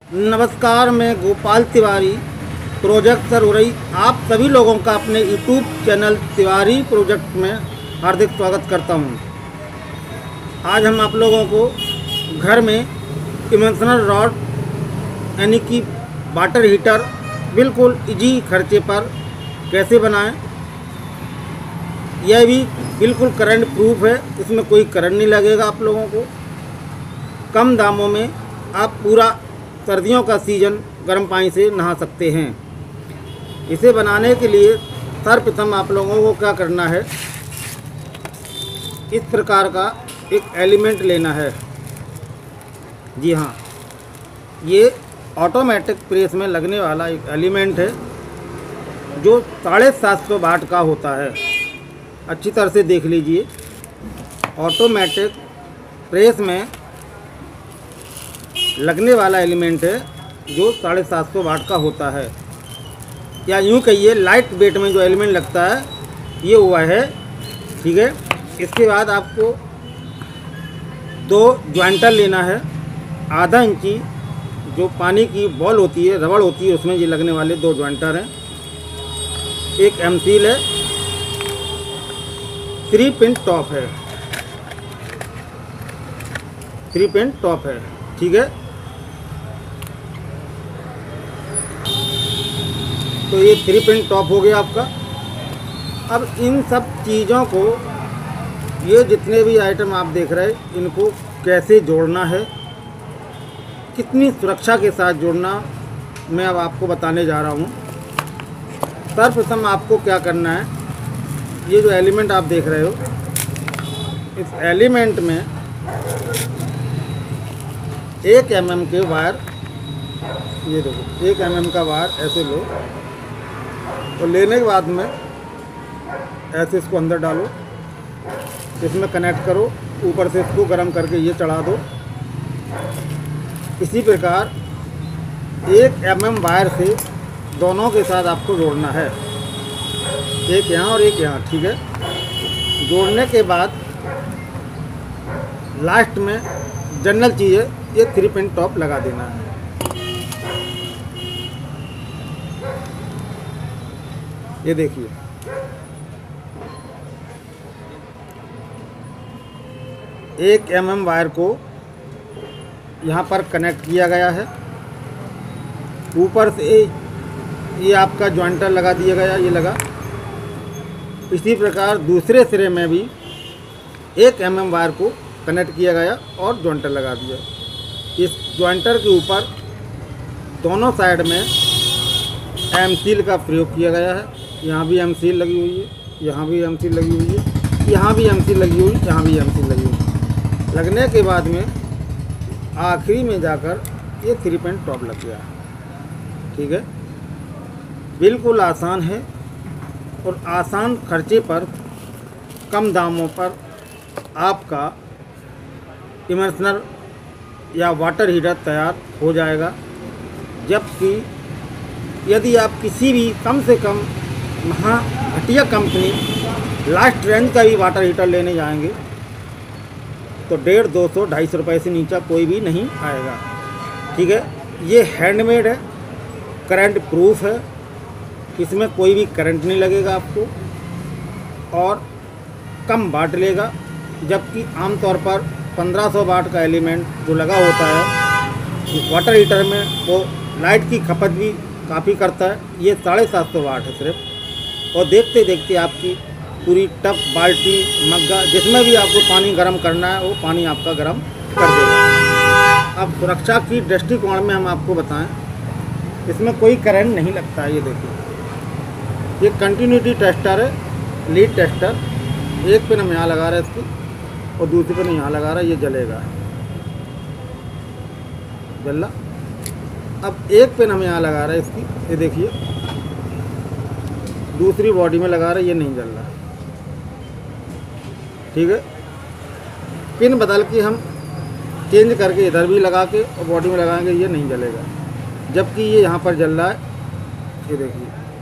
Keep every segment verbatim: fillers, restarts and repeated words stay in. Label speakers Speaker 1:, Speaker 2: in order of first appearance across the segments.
Speaker 1: नमस्कार, मैं गोपाल तिवारी, प्रोजेक्ट सरुरई, आप सभी लोगों का अपने यूट्यूब चैनल तिवारी प्रोजेक्ट में हार्दिक स्वागत करता हूं। आज हम आप लोगों को घर में इमल्शनर रॉड यानी कि वाटर हीटर बिल्कुल इजी खर्चे पर कैसे बनाएं। यह भी बिल्कुल करंट प्रूफ है, इसमें कोई करंट नहीं लगेगा। आप लोगों को कम दामों में आप पूरा सर्दियों का सीज़न गर्म पानी से नहा सकते हैं। इसे बनाने के लिए सर्वप्रथम आप लोगों को क्या करना है, इस प्रकार का एक एलिमेंट लेना है। जी हाँ, ये ऑटोमेटिक प्रेस में लगने वाला एक एलिमेंट है जो साढ़े सात सौ वाट का होता है। अच्छी तरह से देख लीजिए, ऑटोमेटिक प्रेस में लगने वाला एलिमेंट है जो साढ़े सात सौ वाट का होता है, या यूँ कहिए लाइट वेट में जो एलिमेंट लगता है ये हुआ है। ठीक है, इसके बाद आपको दो ज्वाइंटर लेना है। आधा इंची जो पानी की बॉल होती है, रबड़ होती है, उसमें ये लगने वाले दो ज्वाइंटर हैं। एक एम सील है, थ्री पिन टॉप है, थ्री पिन टॉप है। ठीक है, तो ये थ्री पिन टॉप हो गया आपका। अब इन सब चीज़ों को, ये जितने भी आइटम आप देख रहे हैं, इनको कैसे जोड़ना है, कितनी सुरक्षा के साथ जोड़ना, मैं अब आपको बताने जा रहा हूँ। सर्वप्रथम आपको क्या करना है, ये जो एलिमेंट आप देख रहे हो, इस एलिमेंट में एक एम एम के वायर, ये देखो एक एम एम का वायर ऐसे लो, और लेने के बाद में ऐसे इसको अंदर डालो, इसमें कनेक्ट करो, ऊपर से इसको गर्म करके ये चढ़ा दो। इसी प्रकार एक एम एम वायर से दोनों के साथ आपको जोड़ना है, एक यहाँ और एक यहाँ। ठीक है, जोड़ने के बाद लास्ट में जनरल चीज़ है, ये थ्री पिन टॉप लगा देना है। ये देखिए, एक एम एम वायर को यहाँ पर कनेक्ट किया गया है, ऊपर से ये आपका ज्वाइंटर लगा दिया गया, ये लगा। इसी प्रकार दूसरे सिरे में भी एक एम एम वायर को कनेक्ट किया गया और ज्वाइंटर लगा दिया। इस ज्वाइंटर के ऊपर दोनों साइड में एम सील का प्रयोग किया गया है। यहाँ भी एम सील लगी हुई है, यहाँ भी एम सील लगी हुई है, यहाँ भी एम सील लगी हुई है, यहाँ भी एम सील लगी हुई है। लगने के बाद में आखिरी में जाकर ये थ्री पिन टॉप लग गया। ठीक है, बिल्कुल आसान है, और आसान खर्चे पर कम दामों पर आपका इमल्शनर या वाटर हीटर तैयार हो जाएगा। जबकि यदि आप किसी भी कम से कम महा घटिया कंपनी लास्ट रेंज का भी वाटर हीटर लेने जाएंगे तो डेढ़ दो सौ ढाई सौ रुपये से नीचा कोई भी नहीं आएगा। ठीक है, ये हैंडमेड है, करंट प्रूफ है, इसमें कोई भी करंट नहीं लगेगा आपको, और कम वाट लेगा। जबकि आमतौर पर पंद्रह सौ वाट का एलिमेंट जो लगा होता है वाटर हीटर में, वो लाइट की खपत भी काफ़ी करता है। ये साढ़े सात सौ वाट है सिर्फ, और देखते देखते आपकी पूरी टब, बाल्टी, मग्गा, जिसमें भी आपको पानी गर्म करना है वो पानी आपका गर्म कर देगा। अब सुरक्षा की दृष्टिकोण में हम आपको बताएं, इसमें कोई करंट नहीं लगता है। ये देखिए, ये कंटिन्यूटी टेस्टर है, लीड टेस्टर। एक पिन हम यहाँ लगा रहे हैं इसकी, और दूसरी पिन यहाँ लगा रहा है, ये जलेगा, जल्ला। अब एक पिन हम यहाँ लगा रहे हैं इसकी, ये देखिए, दूसरी बॉडी में लगा रहे हैं, ये नहीं जल रहा। ठीक है, पिन बदल के हम चेंज करके इधर भी लगा के और बॉडी में लगाएंगे, ये नहीं जलेगा। जबकि ये यहाँ पर जल रहा है, ये देखिए।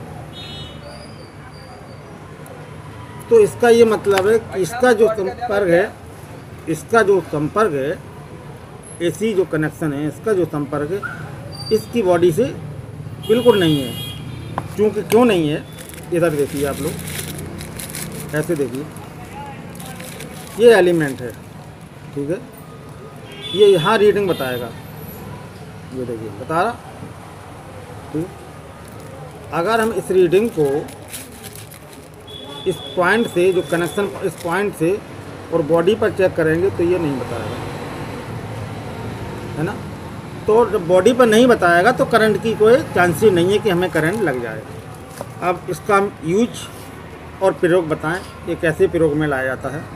Speaker 1: तो इसका ये मतलब है कि इसका जो संपर्क है, इसका जो संपर्क है, एसी जो कनेक्शन है, इसका जो संपर्क है, इसकी बॉडी से बिल्कुल नहीं है। क्योंकि क्यों नहीं है, इधर देखिए आप लोग, ऐसे देखिए, ये एलिमेंट है, ठीक है, ये यहाँ रीडिंग बताएगा, ये देखिए बता रहा, ठीक। अगर हम इस रीडिंग को इस पॉइंट से, जो कनेक्शन इस पॉइंट से और बॉडी पर चेक करेंगे तो ये नहीं बताएगा, है ना। तो जब बॉडी पर नहीं बताएगा तो करंट की कोई चांस ही नहीं है कि हमें करंट लग जाए। अब इसका हम यूज और प्रयोग बताएं, ये कैसे प्रयोग में लाया जाता है।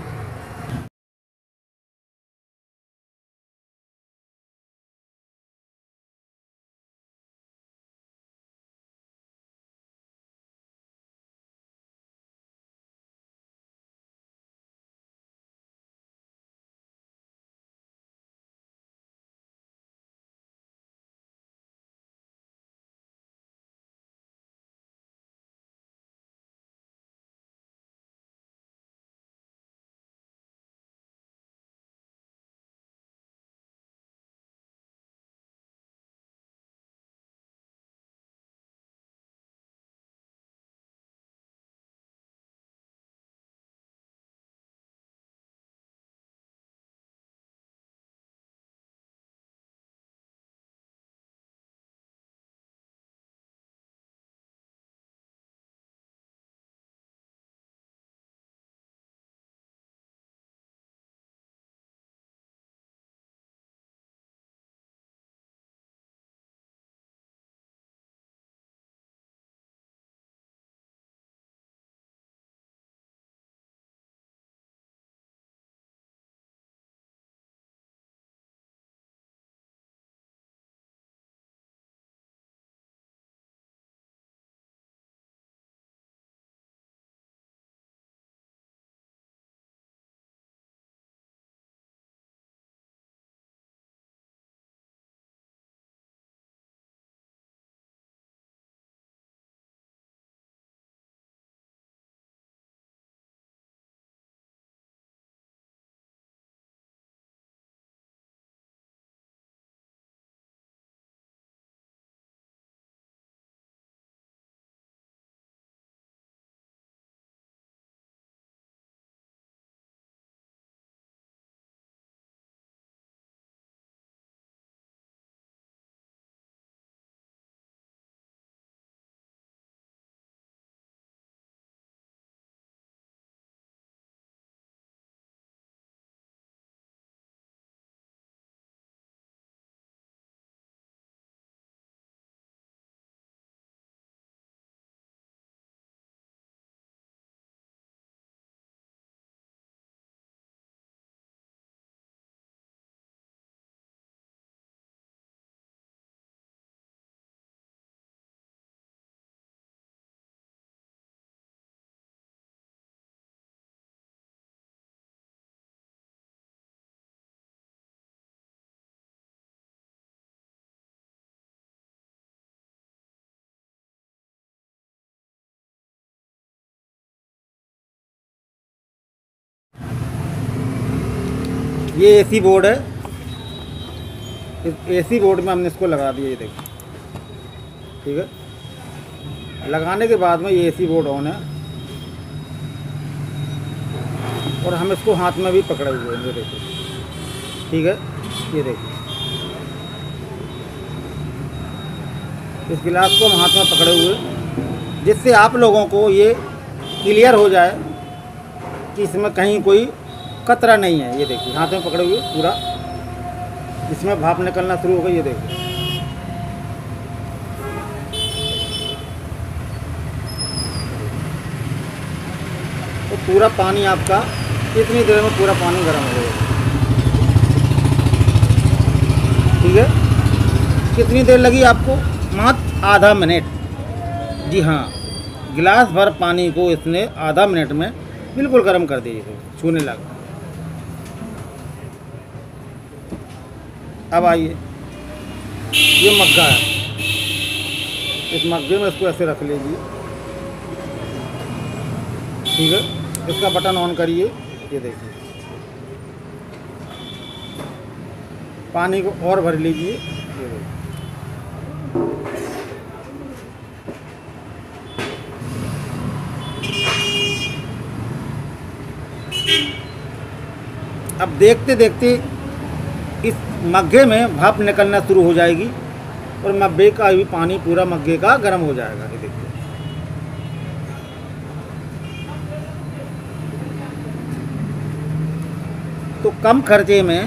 Speaker 1: ये एसी बोर्ड है, इस एसी बोर्ड में हमने इसको लगा दिया, ये देखिए, ठीक है। लगाने के बाद में ये एसी बोर्ड ऑन है और हम इसको हाथ में भी पकड़े हुए हैं, ये देखिए, ठीक है। ये देखिए, इस गिलास को हम हाथ में पकड़े हुए, जिससे आप लोगों को ये क्लियर हो जाए कि इसमें कहीं कोई कतरा नहीं है। ये देखिए, हाथ में पकड़े हुए पूरा, इसमें भाप निकलना शुरू हो गई, ये देखिए। तो पूरा पानी आपका इतनी देर में पूरा पानी गर्म हो जाएगा, ठीक है। कितनी देर लगी आपको? मात्र आधा मिनट। जी हाँ, गिलास भर पानी को इसने आधा मिनट में बिल्कुल गर्म कर दिए, छूने लगा। अब आइए, ये मग्गा है, इस मग्गे में इसको ऐसे रख लीजिए, ठीक है। इसका बटन ऑन करिए, ये देखिए, पानी को और भर लीजिए, ये देखिए, अब देखते देखते इस मग्गे में भाप निकलना शुरू हो जाएगी और मग्गे का भी पानी पूरा मग्गे का गर्म हो जाएगा। ये देखिए, तो कम खर्चे में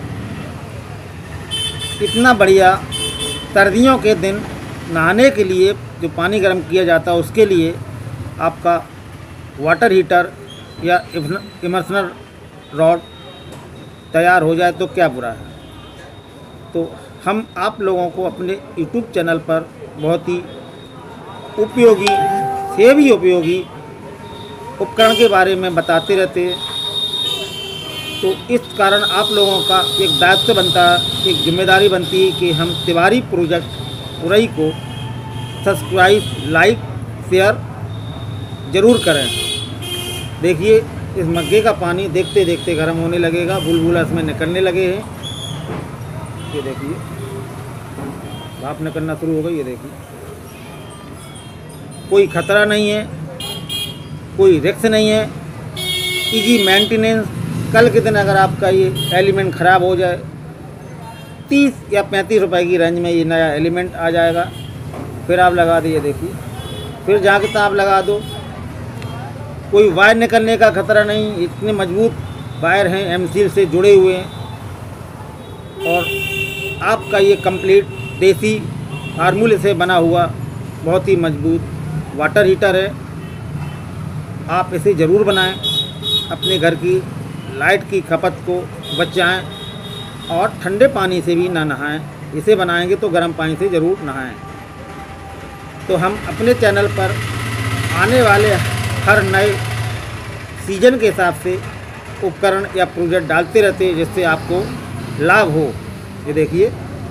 Speaker 1: इतना बढ़िया सर्दियों के दिन नहाने के लिए जो पानी गर्म किया जाता है उसके लिए आपका वाटर हीटर या इमर्सनर रॉड तैयार हो जाए तो क्या बुरा है। तो हम आप लोगों को अपने यूट्यूब चैनल पर बहुत ही उपयोगी से भी उपयोगी उपकरण के बारे में बताते रहते हैं। तो इस कारण आप लोगों का एक दायित्व बनता है, एक जिम्मेदारी बनती है कि हम तिवारी प्रोजेक्ट उरई को सब्सक्राइब, लाइक, शेयर ज़रूर करें। देखिए, इस मग्गे का पानी देखते देखते गर्म होने लगेगा, बुलबुला इसमें निकलने लगे हैं। ये देखिए, भाप निकलना शुरू हो गई। ये देखिए, कोई खतरा नहीं है, कोई रिस्क नहीं है, इजी मेंटेनेंस। कल के दिन अगर आपका ये एलिमेंट ख़राब हो जाए, तीस या पैंतीस रुपए की रेंज में ये नया एलिमेंट आ जाएगा, फिर आप लगा दिए। देखिए, फिर जाके तो आप लगा दो, कोई वायर निकलने का खतरा नहीं। इतने मजबूत वायर हैं, एम सील से जुड़े हुए हैं। और आपका ये कंप्लीट देसी फार्मूले से बना हुआ बहुत ही मजबूत वाटर हीटर है। आप इसे ज़रूर बनाएं, अपने घर की लाइट की खपत को बचाएं और ठंडे पानी से भी ना नहाएं। इसे बनाएंगे तो गर्म पानी से ज़रूर नहाएं। तो हम अपने चैनल पर आने वाले हर नए सीजन के हिसाब से उपकरण या प्रोजेक्ट डालते रहते हैं जिससे आपको लाभ हो। ये देखिए,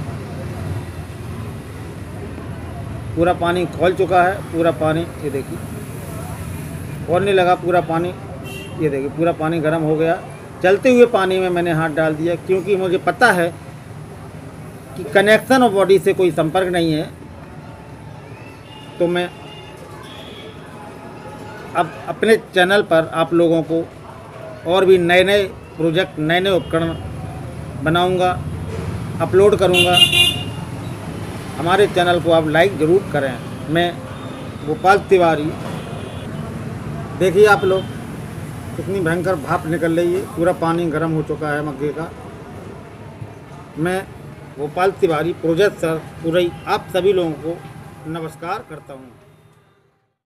Speaker 1: पूरा पानी खौल चुका है, पूरा पानी ये देखिए खौलने लगा पूरा पानी। ये देखिए, पूरा पानी गर्म हो गया। चलते हुए पानी में मैंने हाथ डाल दिया क्योंकि मुझे पता है कि कनेक्शन ऑफ बॉडी से कोई संपर्क नहीं है। तो मैं अब अपने चैनल पर आप लोगों को और भी नए नए प्रोजेक्ट, नए नए उपकरण बनाऊंगा, अपलोड करूंगा। हमारे चैनल को आप लाइक ज़रूर करें। मैं गोपाल तिवारी, देखिए आप लोग कितनी भयंकर भाप निकल रही है, पूरा पानी गर्म हो चुका है मग्गे का। मैं गोपाल तिवारी प्रोजेक्ट सर उरई आप सभी लोगों को नमस्कार करता हूँ।